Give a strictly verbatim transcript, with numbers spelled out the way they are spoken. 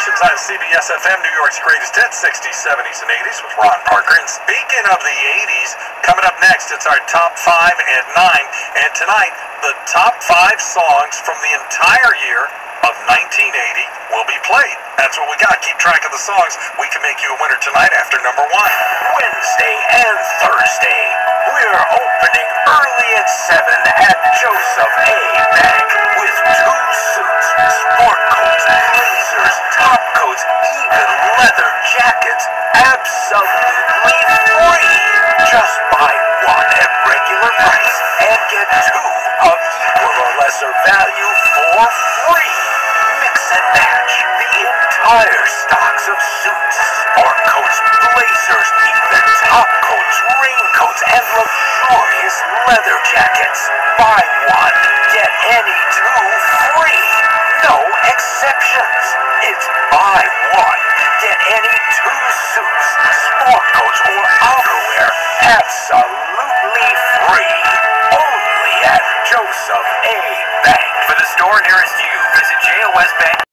Stations on C B S F M, New York's greatest hits, sixties, seventies, and eighties with Ron Parker. And speaking of the eighties, coming up next, it's our top five and nine. And tonight, the top five songs from the entire year of nineteen eighty will be played. That's what we got. Keep track of the songs. We can make you a winner tonight after number one. Wednesday and Thursday, we're opening early at seven at Joseph A. Bank with two suits, sport coats, blazers, top coats, even leather jackets, absolutely free. Just buy one at regular price and get two of equal or lesser value for free. Mix and match the entire stocks of suits, sport coats, blazers, even top coats, raincoats, and luxurious leather jackets. Buy one, get any two free. No exceptions. It's buy one, get any two suits, sport coats, or outerwear absolutely free. Only at Joseph A. Bank. For the store nearest you, visit J O S Bank.